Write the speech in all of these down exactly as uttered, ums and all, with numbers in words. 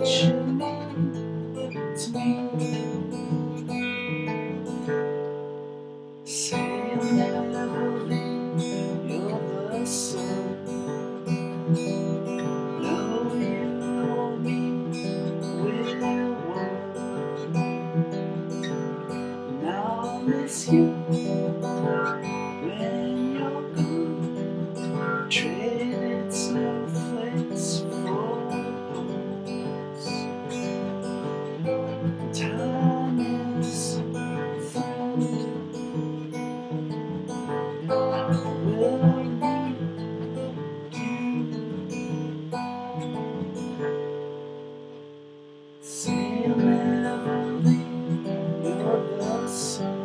you mean to me. Say you'll never leave, you're the sun. Know you or me, we're one. Now I'll miss you when you're gone. Traded snowflakes for bones. Time is a friend. Will need you. Say you'll never leave, you're the sun.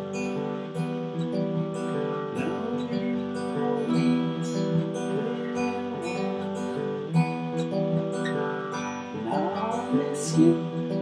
Know you or me, we're one. Now I'll miss you